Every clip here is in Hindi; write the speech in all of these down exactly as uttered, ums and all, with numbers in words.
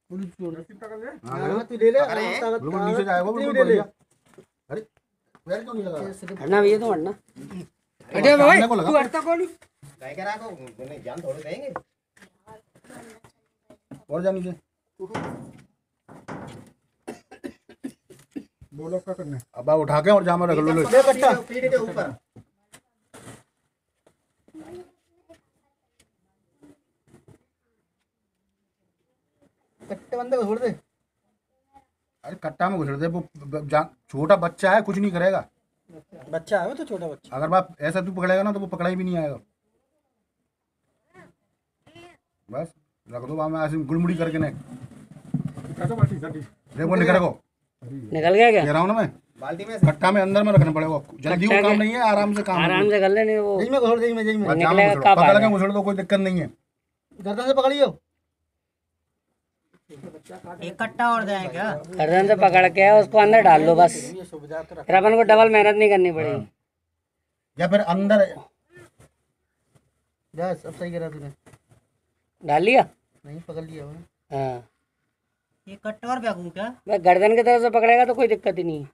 हाँ तू ले ले, बिल्कुल नीचे जाएगा, बिल्कुल बढ़िया। अरे पैर क्यों नहीं लगा? हटना भैया तो हटना। अरे भाई तू हटता कौन? काय करा को नहीं जान थोड़े देंगे और जा नीचे। बोलो क्या करना है? अब उठा के और जामा रख लो। कट्टा पीठ के ऊपर कट्टे बंदे को छोड़ दे। अरे कट्टा में घुस दे, वो छोटा बच्चा है, कुछ नहीं करेगा। बच्चा है वो तो, छोटा बच्चा। अगर बाप ऐसा तू पकड़ेगा ना तो वो पकड़ा ही भी नहीं आएगा। बस रख दो वहाँ में ऐसे गुड़मुड़ी करके ने। देखो निकल को निकल गया क्या? कह रहा हूँ ना मैं, बाल्टी में कट्टा में अंदर में रखना पड़ेगा। जल्दी वो काम नहीं है, आराम से काम आराम से कर लेने वो। जई में घोड़ जई में जई में निकलेगा कब पकड़ आएगा? के घुसड़ दो, कोई दिक्कत नहीं है। गर्दन से पकड़ियो। एक कट्टा और जाए क्या? गर्दन से पकड़ के उसको अंदर डाल लो बस, फिर अपन को डबल मेहनत नहीं करनी पड़ेगी। या फिर अंदर बस अब सही करा तूने। डाल लिया? नहीं पकड़ लिया वो। हाँ एक कट्टा और फेंकूं क्या? मैं गर्दन की तरफ से पकड़ेगा तो कोई दिक्कत ही नहीं है।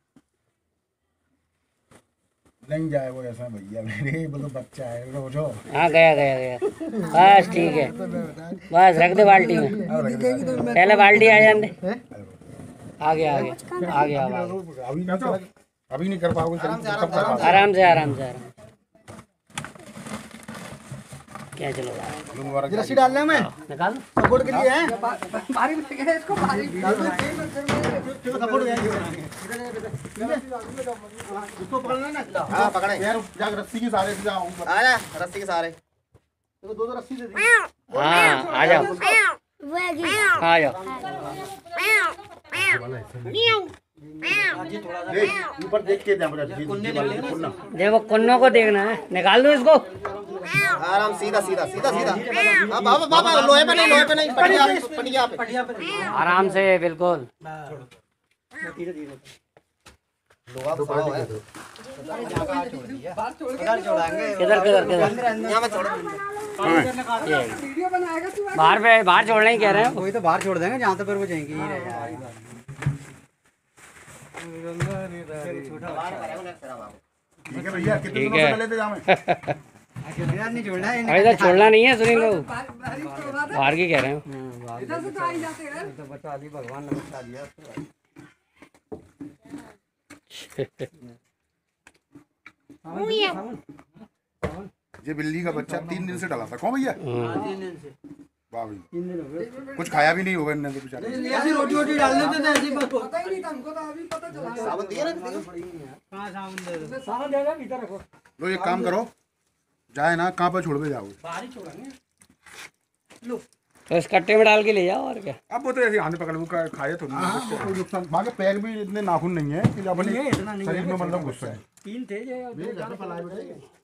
नहीं जाए वो ऐसा भैया, मेरे वो तो बच्चा है रोजो। हाँ गया गया गया बस ठीक है, बस रख दे बाल्टी में। पहले बाल्टी आ जाने दे। आ गया आ गया आ गया अभी नहीं चला, अभी नहीं कर पाओगे। आराम से आराम से आराम से आराम से आराम से आराम क्या चलो से रस्सी डालना है मैं निकाल सपोर्ट के लिए है। बारी में लगे इसको बारी सपोर्ट इसको पकड़ना ना। हां पकड़े यार जा रस्सी के सहारे से जाओ ऊपर। आ जा रस्सी के सहारे। देखो दो दो रस्सी दे दी। हाँ आ जाओ आ जाओ। देख ऊपर देख के जा कुन्ना। देखो कुन्नों को देखना है, निकाल दो इसको। आराम सीधा सीधा सीधा सीधा। अब बाबा बाबा लोहे पे नहीं, लोहे पे नहीं, पटिया पटिया पे। आराम से बिल्कुल। लोहा तो साफ है। किधर किधर किधर यहां में छोड़। बाहर पे बाहर छोड़ना ही कह रहे हैं। वही तो बाहर छोड़ देंगे जहाँ तक फिर वो जाएंगे ही रहेगा। ठीक है भैया, कितने ठीक दिनों है। से पहले थे जामे? नहीं छोड़ना है अरे इधर छोड़ना नहीं है सुनील बाबू, बाहर की कह रहे हैं। तो बचा दी भगवान ने, बचा दिया। ये बिल्ली का बच्चा तीन दिन से डाला था। कौन भैया? तीन दिन से वाह भैया, कुछ खाया भी नहीं होगा इन्होंने तो बेचारे। ऐसी रोटी वोटी डालने थे ऐसी बस। साबुन दिया ना देखो। कहाँ साबुन दे दो? सामान दे दो, भीतर रखो। लो एक काम करो, जाए ना कहाँ पर छोड़ के जाओगे? बाहर ही छोड़ेंगे। लो तो इस कट्टे में डाल के ले जाओ और क्या। अब वो तो ऐसे हाथ में पकड़ वो खाए तो कोई नुकसान। वहाँ के पैर भी इतने नाखून नहीं है कि अपने शरीर में मतलब गुस्सा है। तीन थे